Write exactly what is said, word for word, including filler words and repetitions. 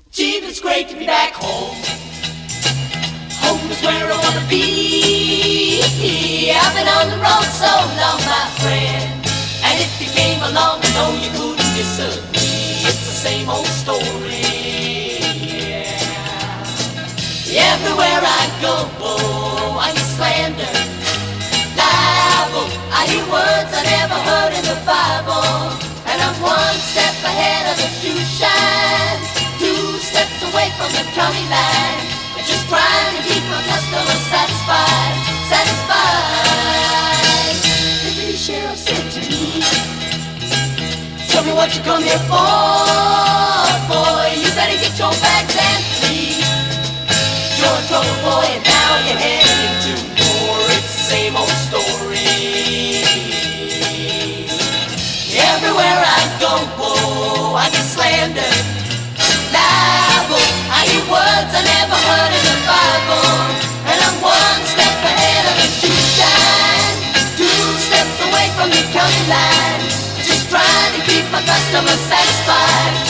Gee, it's great to be back home. Home is where I wanna be. I've been on the road so long, my friend, and if you came along, I know you couldn't disagree. It's the same old story. Yeah. Everywhere I go, I hear slander, libel. I hear words I never heard in the Bible, and I'm one step ahead of the shoe shine, two steps away from the county line, just trying to keep my customers satisfied, satisfied. The pretty sheriff said to me, tell me what you come here for, boy. You better get your bags and leave. You're in trouble, boy, and now you're heading into war. It's the same old story. Everywhere I go, oh, I get slandered, libel. I hear words I never heard in the Bible, and I'm one step ahead of the shoe shine, two steps away from the county line, just trying to keep my customers satisfied.